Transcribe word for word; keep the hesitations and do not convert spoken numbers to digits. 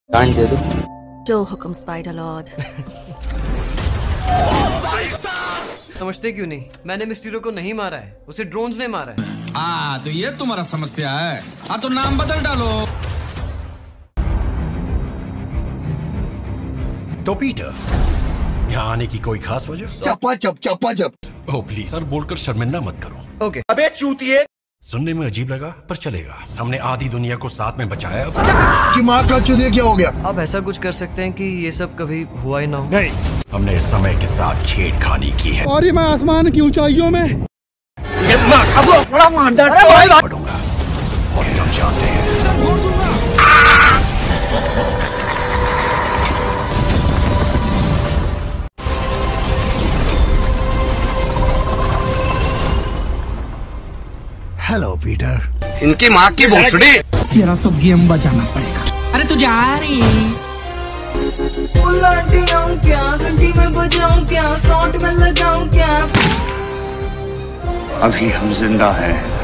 कान दे दो। जो हुक्म स्पाइडर लॉर्ड। समझते क्यों नहीं? मैंने मिस्टीरियो को नहीं मारा है, उसे ड्रोन्स ने मारा है। हाँ तो ये तुम्हारा समस्या है। हाँ तो नाम बदल डालो। तो पीटर, यहाँ आने की कोई खास वजह? चप्पा चप चप्पा चप। ओह प्लीज सर बोलकर शर्मिंदा मत करो। ओके। अबे चूतिए। सुनने में अजीब लगा पर चलेगा। हमने आधी दुनिया को साथ में बचाया। अब दिमाग का चूतिए क्या हो गया? आप ऐसा कुछ कर सकते हैं कि ये सब कभी हुआ ही ना हो। नहीं, हमने समय के साथ छेड़खानी की है। और ये मैं आसमान की ऊंचाइयों में बड़ा पड़ूंगा और तुम जानते हैं। Hello Peter. इनकी माँ की भोसड़ी। तेरा तो गेम बजाना पड़ेगा। अरे तू जा रही क्या घंटी में बजाऊं क्या, सॉन्ट में लगाऊं क्या? अभी हम जिंदा हैं।